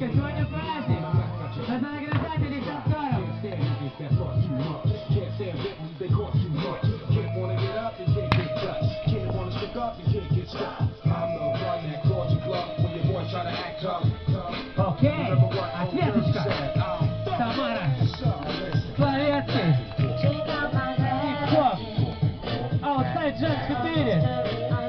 Девочка, сегодня праздник. Надо награждать этих танцоров. Окей, ответочка. Тамара. Словецкий. Хип-хоп. Outside Jam 4.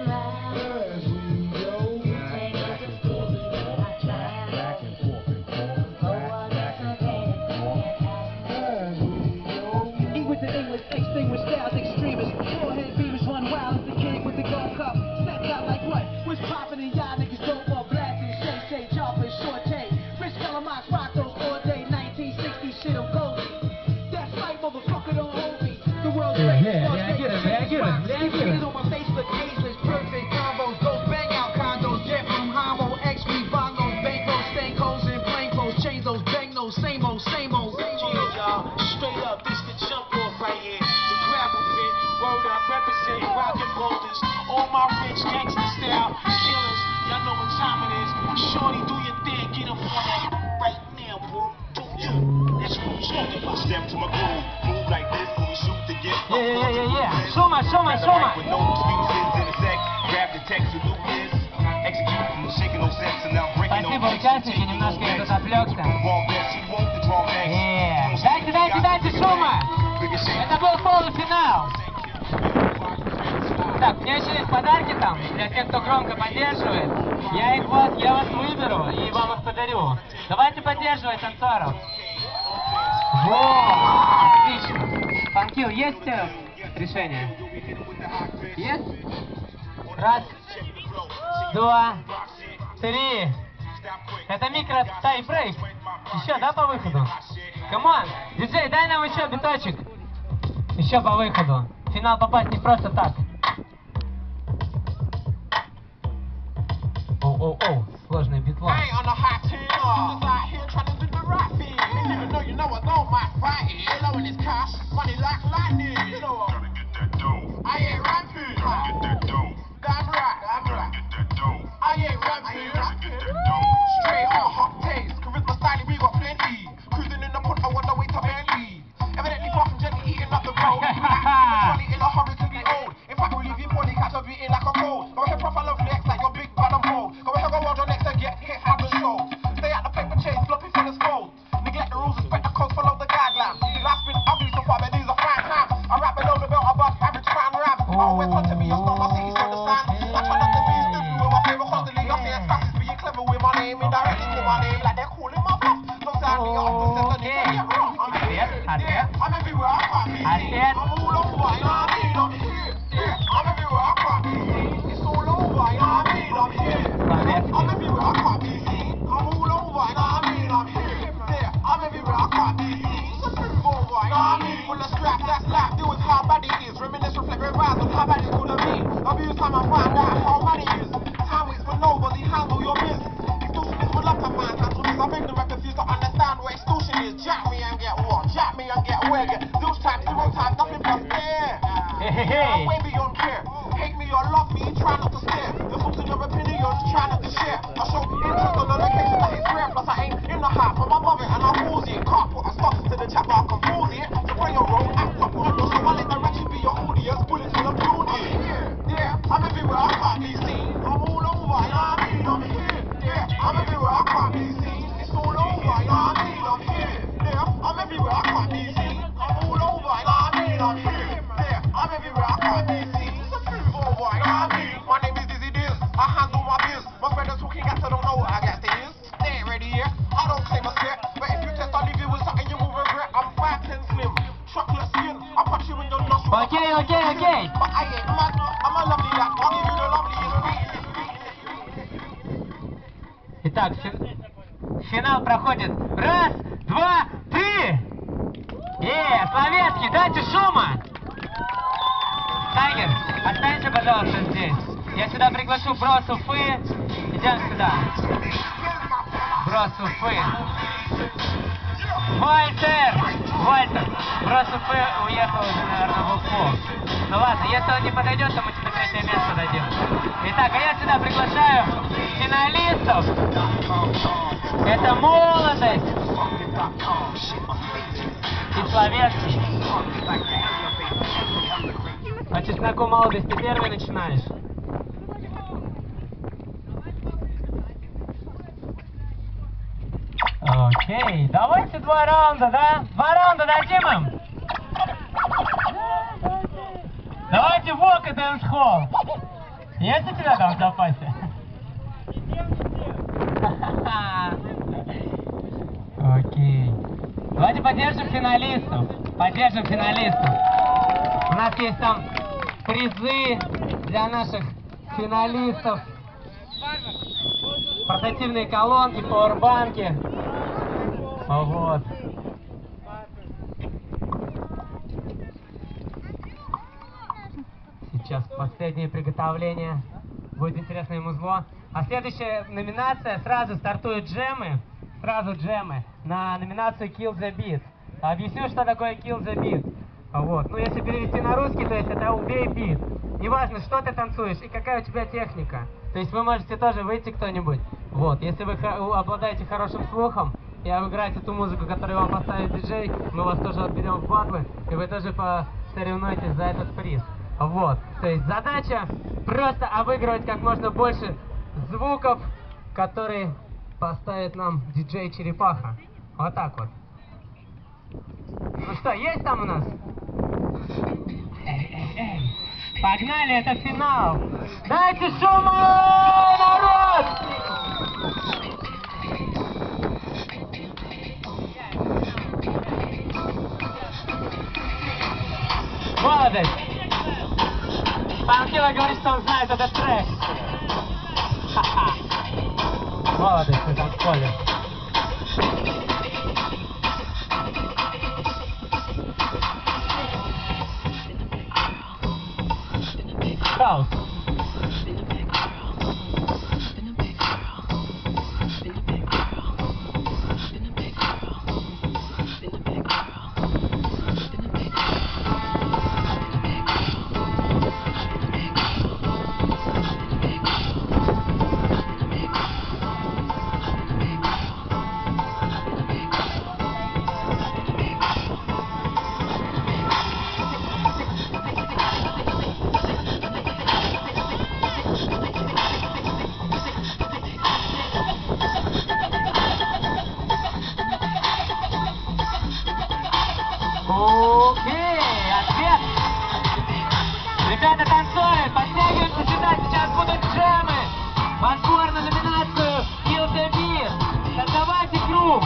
Extinguished styles, extremists, forehead beamers run wild as the king with the gold cup. Stepped out like what? What's poppin' and y'all niggas dope or blasting? Shay, choppers, short tape. Rich Calamox rock those all day. 1960 shit on Goldie. That's right, motherfucker, don't hold me. The world's greatest. On my Facebook, ageless, perfect combos. Those bang out condos, jet from Homo, XP bongos, bankroll, stank holes in plain clothes, change those bang those, same old, same old. Y'all, straight up, this the jump off right here. The gravel fit, word up, representing rocket boulders. All my rich gangster style killers, y'all know what time it is. Shorty, do your thing, get up on that right now, bro. Do you? That's what I'm talking about. Step to my groove, move like this when we shoot to get Yeah. Шума. with no excuses in the sec, grab the text, salute this, executing, shaking no sense, and now breaking no Спасибо, участники, немножко я тут отвлекся. Дайте шума! Это был полуфинал. Так, у меня еще есть подарки там, для тех, кто громко поддерживает. Я вас выберу и вам их подарю. Давайте поддерживать танцоров. Во! Отлично. Фанкил, есть решение? Есть? Раз, два, три. Это микро тай-брейк. Еще, да, по выходу? Камон, диджей, дай нам еще биточек. Еще по выходу. В финал попасть не просто так. Оу, сложный битлон. Straight on hot taste, charisma styling, we got plenty. Cruising in the put, I wonder way to Bentley. Evidently far from gently eating up the road. Trolley in a hurry to be old. In fact, we'll leave you poorly, catch a beating like a cold. Go ahead, proper love flex like your big bad and bold. Go ahead, go on your next and get hit at the show. Stay at the paper chase, floppy for the scold. Neglect the rules, respect the codes, follow the guidelines. Life's been ugly so far, but these are fine times. I rap below the belt above average fan rap. Always want to be a star, my city's so the sign. I try not to be stupid with my favorite constantly. I'm saying fast, being clever with my name, indirectly to my name, like they're calling my bluff. Don't sound me up, don't set the name. I'm everywhere, I can't be seen. I'm all over, you know what I mean? I'm here. I'm everywhere, I can't be seen. It's all over, you know what I mean? I'm here. I'm everywhere, I can't be seen. I'm all over, you know what I mean? I'm here. I'm everywhere, I can't be seen. So move over, you know what I mean? Full of scrap, that's life. Deal with how bad it is. Reminisce, reflect, revise on how bad it's gonna be. Abuse time and find out how bad it is. Time waits for nobody, handle your biz. Extortionists would love to find handle this. I beg the refugees to understand what extortion is. Jack me and get what? Jack me and get where? Get zilch time, zero time, nothing but stare. I'm way beyond care. Hate me or love me, try not to stare. Your thoughts and your opinions, try not to share. I show interest on an occasion that is rare. Plus I ain't in the hype, I'm above it and I'll pause it. Can't put a stop to the chat, but I can pause it. To play your role, act up on your show. I let the wretched be your audience. Bullets will applaud it. Yeah, I'm everywhere, I can't be seen. I'm all over, you know what I mean? I'm here. Yeah, I'm everywhere, I can't be seen. It's all over, you know what I mean? I'm here. Yeah, I'm everywhere, I can't be seen. I'm all over, you know what I mean? I'm here. Yeah, I'm everywhere, I can't be seen. So move over, you know what I mean? My name is Dizzy Diz. I handle my biz. My brothers talking gas, I don't know what I got things. They ain't ready yet. I don't claim a set. But if you test, I'll leave you with something you will regret. I'm 5'10" slim. Chocolate skin. I punch you in your nostrils. Окей. But I ain't mad. I'm a lovely lad. I'll give you the loveliest beat. Итак, финал проходит. Раз, два, три. Словецкий, дайте шума. Тайгер, останься, пожалуйста, здесь. Я сюда приглашу Бро с Уфы. Идем сюда. Бро с Уфы. Вальтер! Бро с Уфы уехал уже, наверное, в Уфу. Ну ладно, если он не подойдет, то мы тебе третье место дадим. Итак, а я сюда приглашаю финалистов. Это молодость. Кисловецкий. По чесноку молодости первый начинаешь. Окей, давайте 2 раунда, да? 2 раунда дадим им? Давайте вок и дэнс-холл. Есть у тебя там в запасе? Окей. Давайте поддержим финалистов. Поддержим финалистов. У нас есть там призы для наших финалистов. Портативные колонки, пауэрбанки. Вот. Сейчас последнее приготовление. Будет интересное музло. А следующая номинация, сразу стартуют джемы. Сразу джемы на номинацию Kill the Beat. Объясню, что такое Kill the Beat. Вот. Ну, если перевести на русский, то есть это убей бит. Неважно, что ты танцуешь и какая у тебя техника. То есть вы можете тоже выйти кто-нибудь. Вот. Если вы обладаете хорошим слухом, и играете ту музыку, которую вам поставит диджей, мы вас тоже отберем в батлы, и вы тоже посоревнуетесь за этот приз. Вот. То есть задача просто обыгрывать как можно больше звуков, которые поставит нам диджей Черепаха. Вот так вот. Ну что, есть там у нас? Эй. Погнали, это финал! Дайте шума, народ! Молодость! Панкила говорит, что он знает этот трек. Ха-ха. Молодость на танцполе. Хаус. Ребята танцуют, подтягиваемся сюда, сейчас будут джемы. Подбор на номинацию Kill the Beat. Создавайте круг.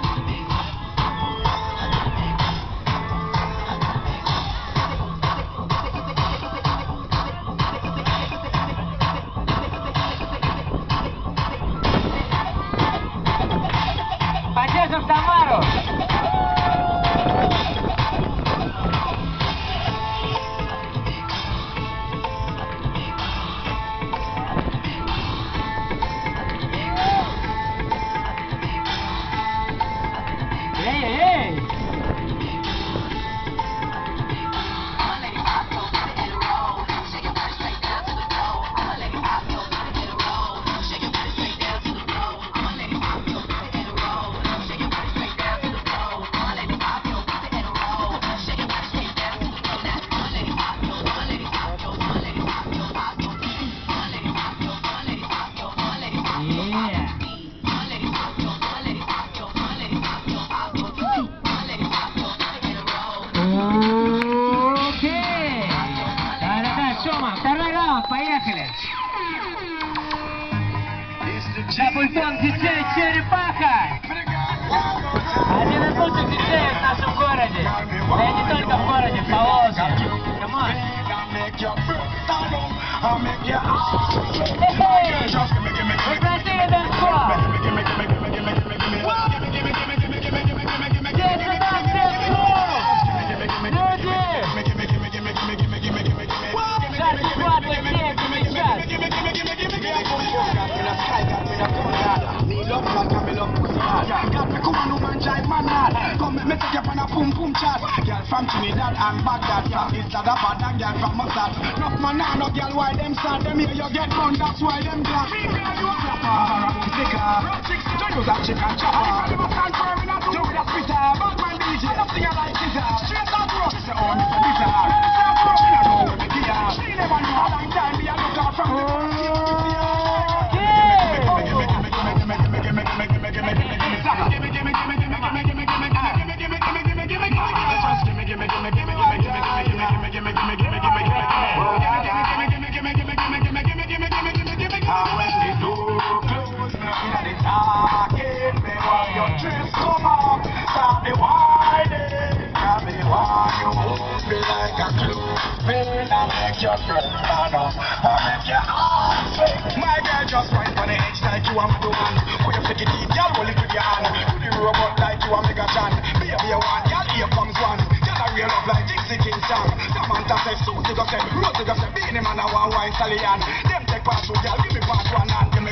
Поддержим Самару. Второй раунд, поехали! За пультом диджей Черепаха! Один из лучших диджеев в нашем городе. Да и не только в городе, в Поволжье. Камон! Вы просили дэнс-холл! Здесь у нас дэнс-холл! Люди! Жаркий батл здесь и сейчас! From Trinidad and Baghdad, from Eastern Abad and girl from Mossad. Enough man, no girl, why them sad? Them here you get run, that's why them black. Rough chicks to use that chicken chopper. I never stand firm in a do with a spitter. Bad man DJ, I don't sing a like scissor. Straight out rough, say oh Mr. Lizard. I'm from in a go with the gear. She never knew a long time me a look her from the my girl just right on the edge like you want to man. Put your sticky teeth, y'all roll it with your hand. Put the robot like you a mega chan. Baby one, y'all here comes one. Y'all a real love like Dixie King song. Samantha say, Susie go say, Rosie go say, Beanie Man a one wine stallion. Them take part two, y'all give me part one and give me.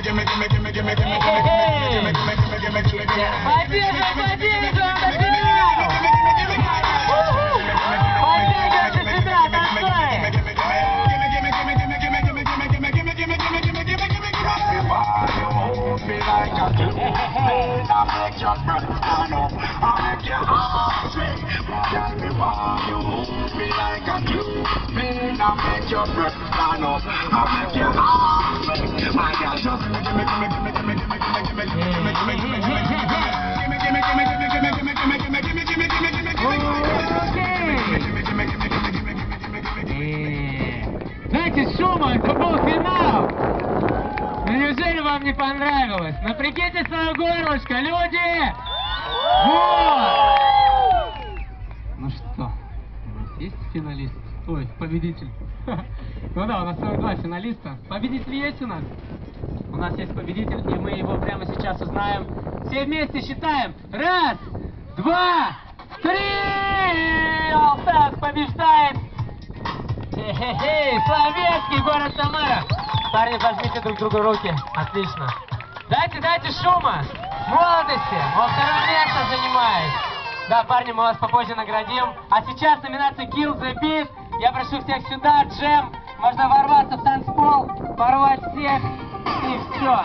Знаете, шума, это был финал! Ну неужели вам не понравилось? Напрягите свое горлышко, люди! Вот! Ну что, у нас есть финалист? Ой, победитель. Ну да, у нас всего 2 финалиста. Победитель есть у нас? У нас есть победитель, и мы его прямо сейчас узнаем. Все вместе считаем. 1, 2, 3! Алтас побеждает! Хе-хе-хе! Словенский, город Самара! Парни, пожмите друг другу руки. Отлично. Дайте шума! Молодости! Во 2-е место занимает. Да, парни, мы вас попозже наградим. А сейчас номинация Kill the Beat. Я прошу всех сюда, джем. Можно ворваться в танцпол, порвать всех, и все.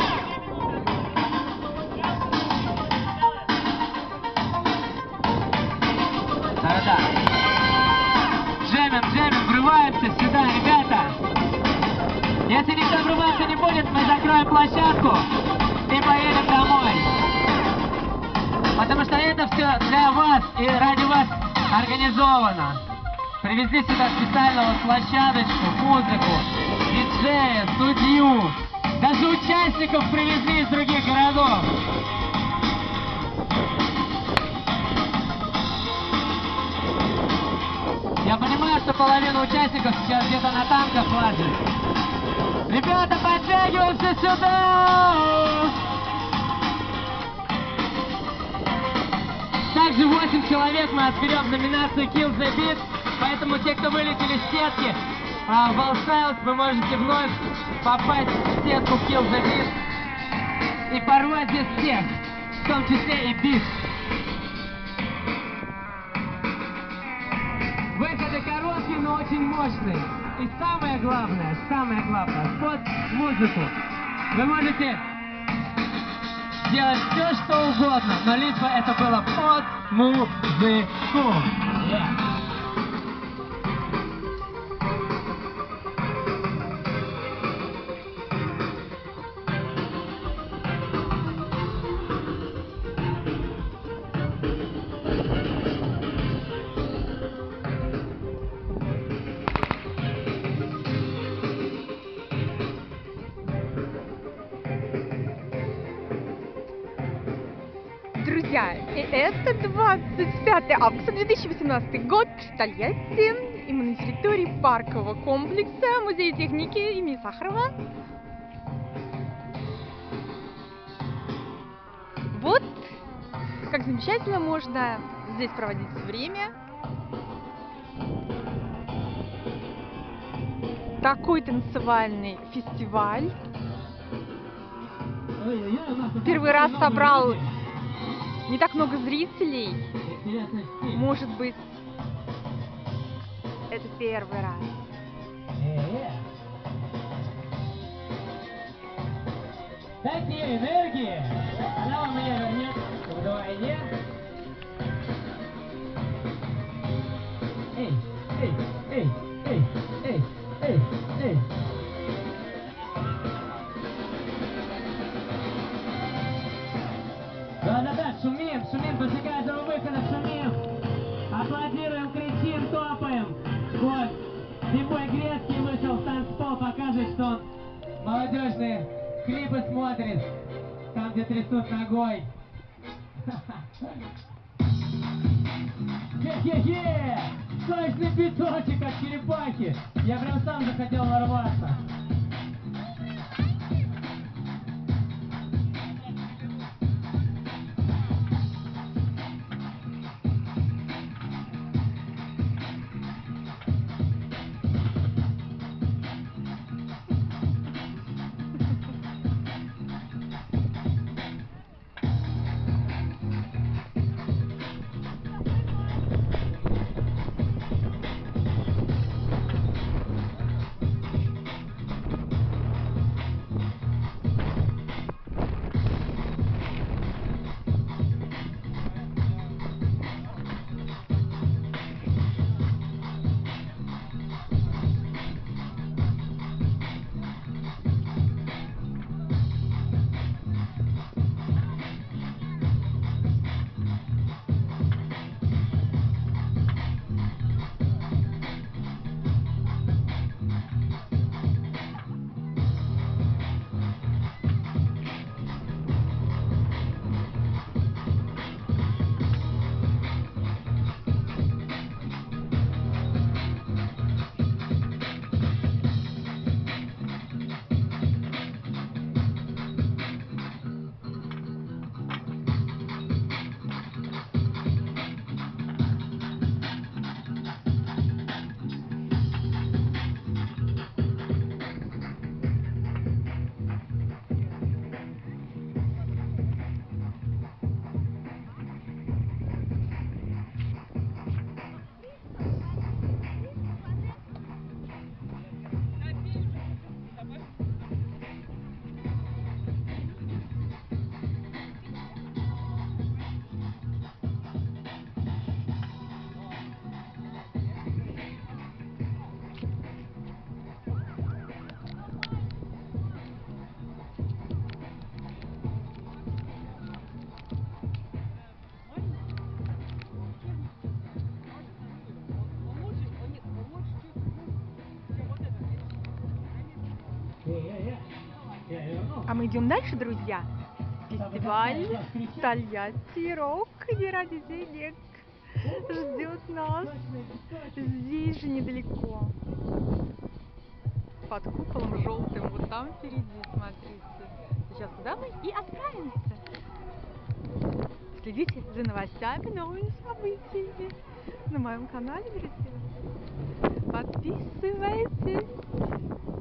Да-да. Джемим, врываемся сюда, ребята. Если никто врываться не будет, мы закроем площадку и поедем домой. Потому что это все для вас и ради вас организовано. Привезли сюда специально вот площадочку, музыку, диджея, судью. Даже участников привезли из других городов. Я понимаю, что половина участников сейчас где-то на танках лазит. Ребята, подтягиваемся сюда! Также 8 человек мы отберем в номинацию Kill the Beat. Поэтому те, кто вылетели с сетки, в All Styles, вы можете вновь попасть в сетку Kill the Beat и порвать здесь всех, в том числе и бит. Выходы короткие, но очень мощные. И самое главное, под музыку. Вы можете делать все, что угодно, но лишь бы это было под музыку. Yeah. Друзья, и это 25 августа 2018 год, Тольятти, и мы на территории паркового комплекса Музея техники имени Сахарова. Вот как замечательно можно здесь проводить время. Такой танцевальный фестиваль. Первый раз собрал не так много зрителей. Может быть, это первый раз. Дайте ей энергии, она вам ее вернет вдвойне. Эй, эй, эй, эй, эй, эй, эй. Да-да-да, шумим, шумим, после каждого выхода шумим. Аплодируем, кричим, топаем. Вот, Бибой Грецкий вышел в танцпол, показывает, что он молодежные клипы смотрит, там, где трясут ногой. Хе-хе-хе! Сочный биточек от черепахи! Я прям сам захотел ворваться. А мы идем дальше, друзья. Фестиваль Тольятти Рок и ради денег ждет нас здесь же недалеко. Под куполом желтым, вот там впереди, смотрите. Сейчас туда мы и отправимся. Следите за новостями, новыми событиями на моем канале, друзья. Подписывайтесь.